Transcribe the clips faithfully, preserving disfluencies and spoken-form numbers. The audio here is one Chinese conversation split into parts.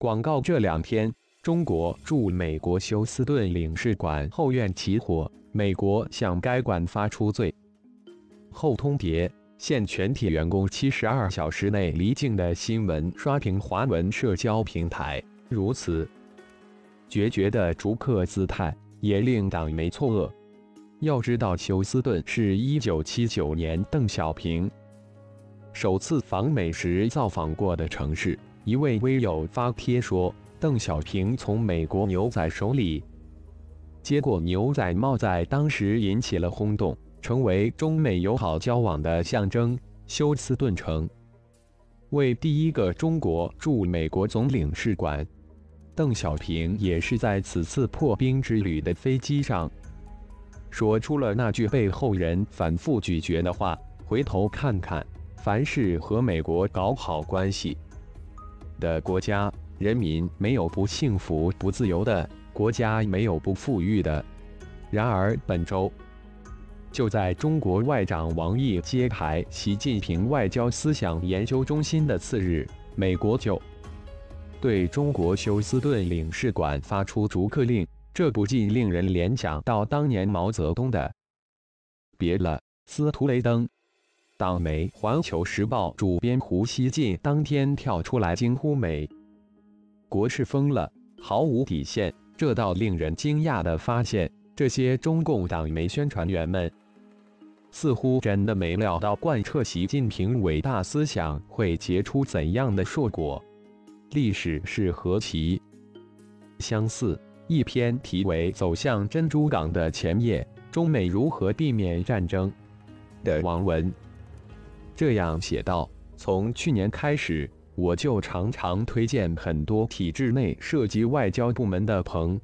广告这两天，中国驻美国休斯顿领事馆后院起火，美国向该馆发出最后通牒，限全体员工七十二小时内离境的新闻刷屏华文社交平台。如此决绝的逐客姿态，也令党媒错愕。要知道，休斯顿是一九七九年邓小平首次访美时造访过的城市。一位微友发帖说，邓小平从美国牛仔手里接过牛仔帽，在当时引起了轰动，成为中美友好交往的象征。休斯顿城为第一个中国驻美国总领事馆，邓小平也是在此次破冰之旅的飞机上说出了那句被后人反复咀嚼的话：回头看看，凡是和美国搞好关系的国家，人民没有不幸福不自由的，国家没有不富裕的。然而本周，就在中国外长王毅揭牌习近平外交思想研究中心的次日，美国就对中国休斯顿领事馆发出逐客令，这不禁令人联想到当年毛泽东的别了，司徒雷登。党媒《环球时报》主编胡锡进当天跳出来惊呼：“美国是疯了，毫无底线！”这倒令人惊讶地发现，这些中共党媒宣传员们似乎真的没料到贯彻习近平伟大思想会结出怎样的硕果。历史是何其相似！一篇题为《走向珍珠港的前夜：中美如何避免战争》的网文这样写道：从去年开始，我就常常推荐很多体制内涉及外交部门的朋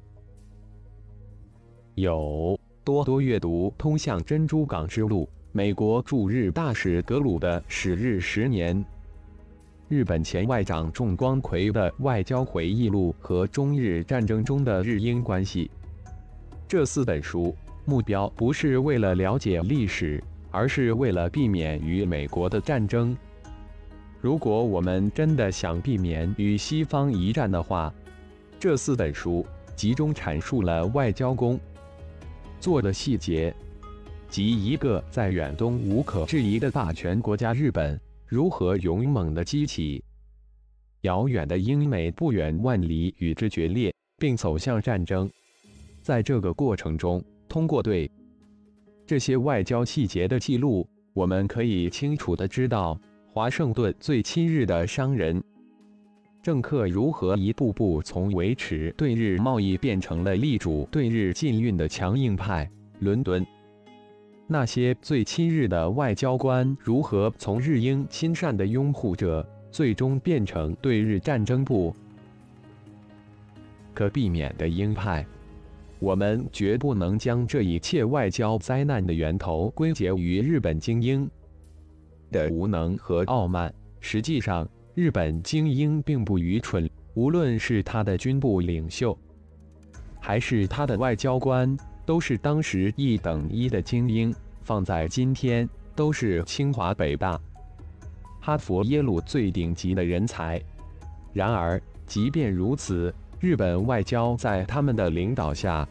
友多多阅读《通向珍珠港之路》美国驻日大使格鲁的《史日十年》，日本前外长重光葵的外交回忆录和中日战争中的日英关系。这四本书目标不是为了了解历史，而是为了避免与美国的战争。如果我们真的想避免与西方一战的话，这四本书集中阐述了外交工作的细节，即一个在远东无可置疑的霸权国家日本如何勇猛地激起遥远的英美不远万里与之决裂，并走向战争。在这个过程中，通过对这些外交细节的记录，我们可以清楚地知道华盛顿最亲日的商人政客如何一步步从维持对日贸易变成了力主对日禁运的强硬派。伦敦那些最亲日的外交官如何从日英亲善的拥护者，最终变成对日战争不可避免的鹰派。我们绝不能将这一切外交灾难的源头归结于日本精英的无能和傲慢。实际上，日本精英并不愚蠢，无论是他的军部领袖，还是他的外交官，都是当时一等一的精英。放在今天，都是清华、北大、哈佛、耶鲁最顶级的人才。然而，即便如此，日本外交在他们的领导下，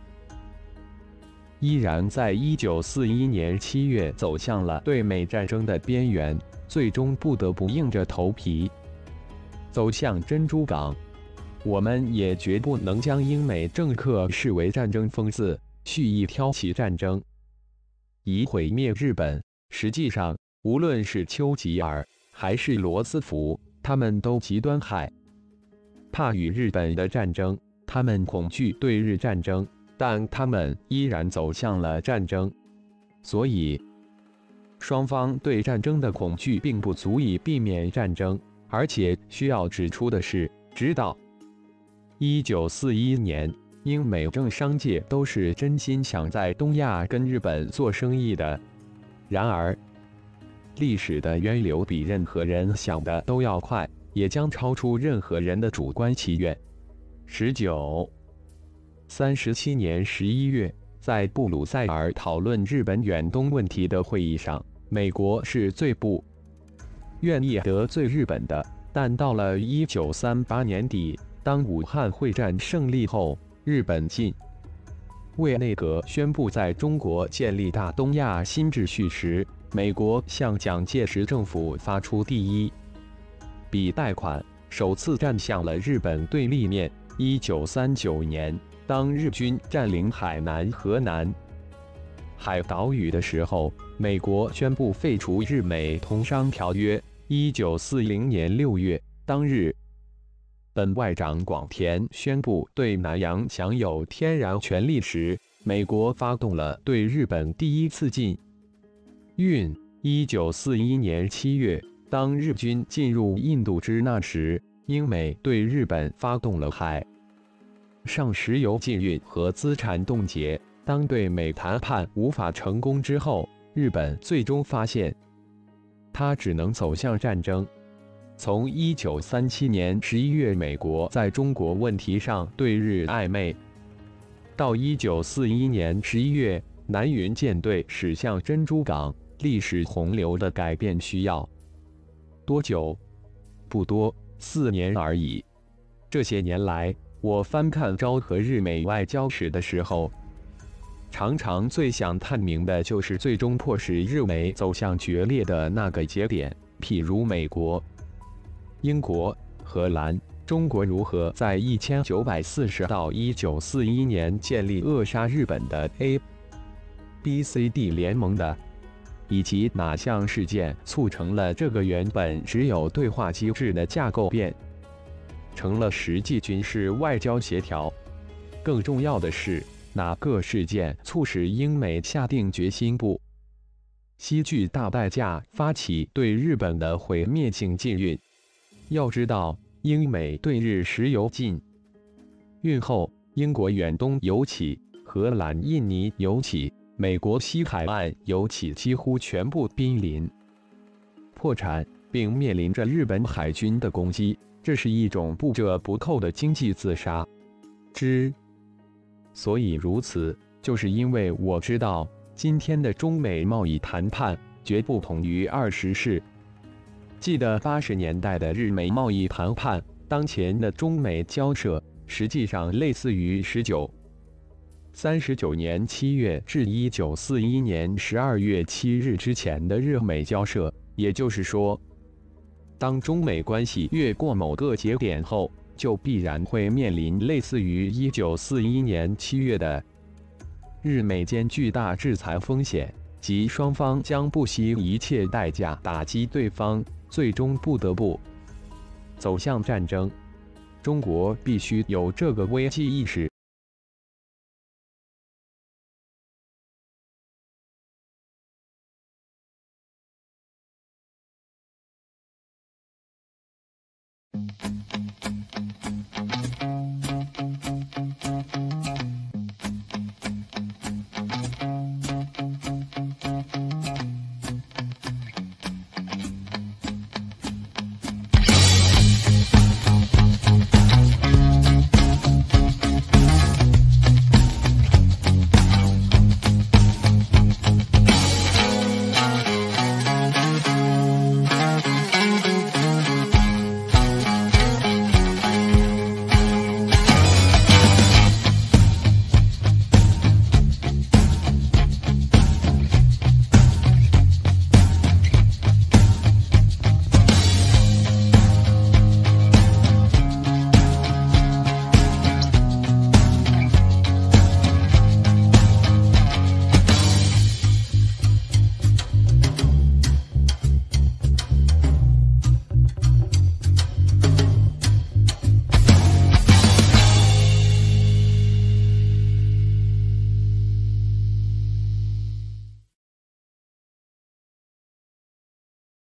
依然在一九四一年七月走向了对美战争的边缘，最终不得不硬着头皮走向珍珠港。我们也绝不能将英美政客视为战争疯子，蓄意挑起战争，以毁灭日本。实际上，无论是丘吉尔还是罗斯福，他们都极端害怕与日本的战争，他们恐惧对日战争，但他们依然走向了战争。所以，双方对战争的恐惧并不足以避免战争。而且需要指出的是，直到一九四一年，英美政商界都是真心想在东亚跟日本做生意的。然而，历史的渊流比任何人想的都要快，也将超出任何人的主观祈愿。十九三十七年十一月，在布鲁塞尔讨论日本远东问题的会议上，美国是最不愿意得罪日本的。 但到了一九三八年底，当武汉会战胜利后，日本近卫内阁宣布在中国建立大东亚新秩序时，美国向蒋介石政府发出第一笔贷款，首次站向了日本对立面。一九三九年，当日军占领海南、河南海岛屿的时候，美国宣布废除日美通商条约。一九四零年六月，当日本外长广田宣布对南洋享有天然权利时，美国发动了对日本第一次禁运。一九四一年七月，当日军进入印度支那时，英美对日本发动了海上石油禁运和资产冻结。当对美谈判无法成功之后，日本最终发现它只能走向战争。从一九三七年十一月美国在中国问题上对日暧昧，到一九四一年十一月南云舰队驶向珍珠港，历史洪流的改变需要多久？不多，四年而已。这些年来，我翻看昭和日美外交史的时候，常常最想探明的就是最终迫使日美走向决裂的那个节点，譬如美国、英国、荷兰、中国如何在一千九百四十到一九四一年建立扼杀日本的 A、B、C、D 联盟的，以及哪项事件促成了这个原本只有对话机制的架构变成了实际军事外交协调。更重要的是，哪个事件促使英美下定决心不惜巨大代价发起对日本的毁灭性禁运？要知道，英美对日石油禁运后，英国远东油企、荷兰印尼油企、美国西海岸油企几乎全部濒临破产，并面临着日本海军的攻击。这是一种不折不扣的经济自杀。之所以如此，就是因为我知道，今天的中美贸易谈判绝不同于二十世纪的八十年代的日美贸易谈判。当前的中美交涉实际上类似于十九三十九年七月至一九四一年十二月七日之前的日美交涉。也就是说，当中美关系越过某个节点后，就必然会面临类似于一九四一年七月的日美间巨大制裁风险，即双方将不惜一切代价打击对方，最终不得不走向战争。中国必须有这个危机意识，